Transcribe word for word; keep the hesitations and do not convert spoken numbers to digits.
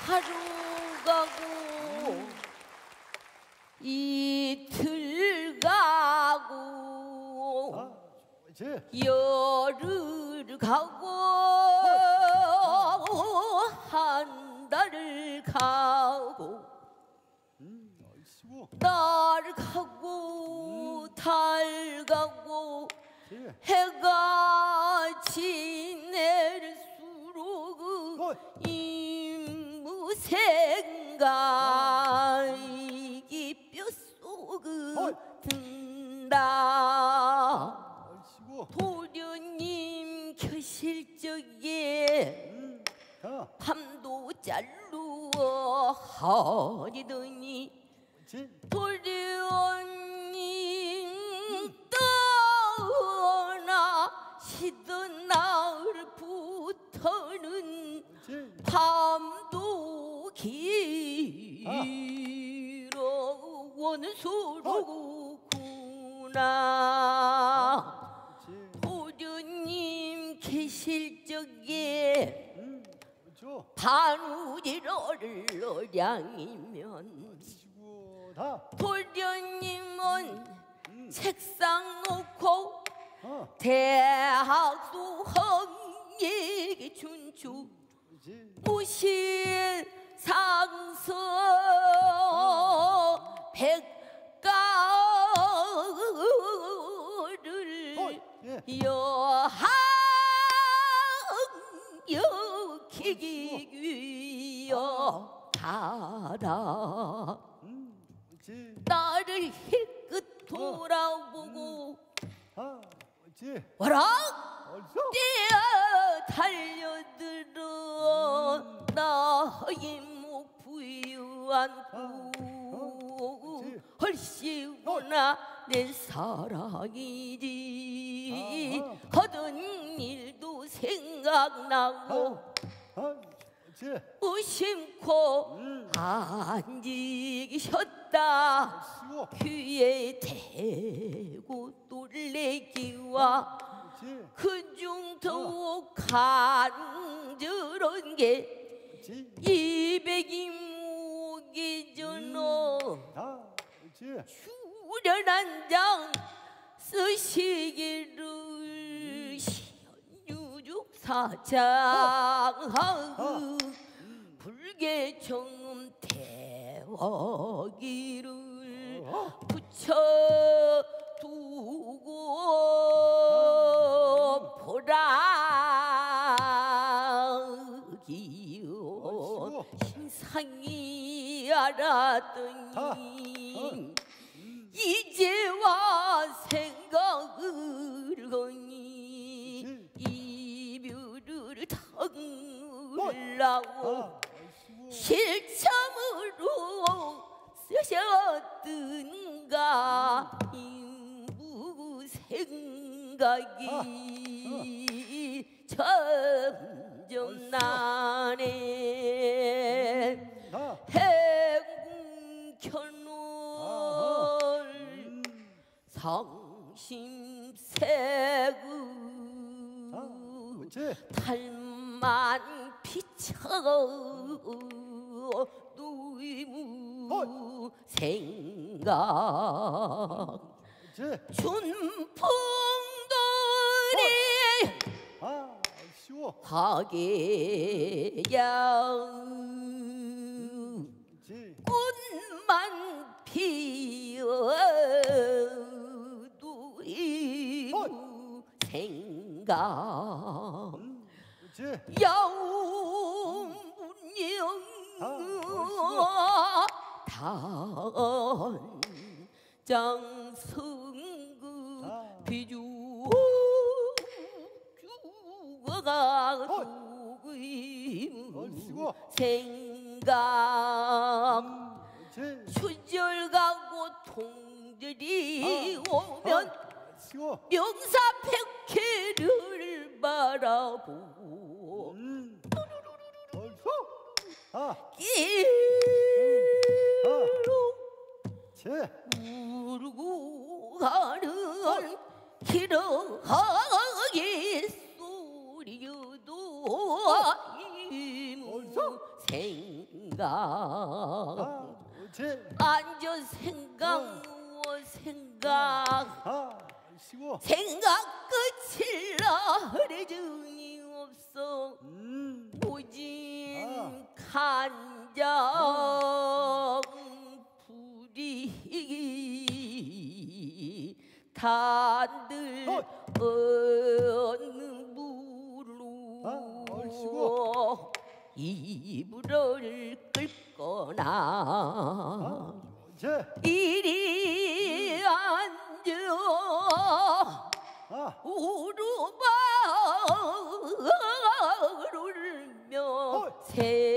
하루 가고 이틀 가고 아, 열흘 가고 한 달을 가고 음, 날 가고 음. 달 가고 예. 해가 지낼수록 어. 임무생각이 뼛속을 든다. 도련님 계실 적에 음. 아. 밤도 잘루어 하리더니 도련님 떠나시던 날부터는 밤도 길어 원수로구나. 도련님 계실 적에 바누리를 어량이면 도련님은 음. 책상 놓고 어. 대학수 헝얘기 춘추 무신 상서 어. 백가를 어. 예. 여항 여기기 위여 가라. 음. 나를 힐끗 돌아보고 아. 와라 뛰어 달려들어 음. 나의 목 부여안고 헐시구나 내 사랑이지. 하던 일도 생각나고 무심코 앉으셨다. 귀에 대고 놀래기와 그중 더욱 간절한 게 이백이 무기 전어 출연 장 쓰시기를 시현유죽사장 불계정음 대화기를 붙여두고 보라기요. 심상이 알았더니 이제와 생각을 하니 이별을 탕으려고 실참으로 쓰셨던가 인부 생각이 점점 나네. 행궁천월 성심세구 달만 피쳐 누이무 생각 춘풍돌이 하계양 꽃만 피어도 이무 생각 야우문영 단장승구 비주 주가 두이무 생각 추절 가고 통절이 오면 명사백회를 바라보고 끼로 울고 가는 기러하게 소리여도 이무 생 생각 아, 옳지. 앉아 생각 누워 생각 아, 쉬고. 생각 끝을 나래 정이 없어 음. 모진 간장 불이 단들 어느 물로 아, 얼씨구. 이불을 끌거나 아, 옳지. 이리 앉아 아, 우르바를 울며 어. 새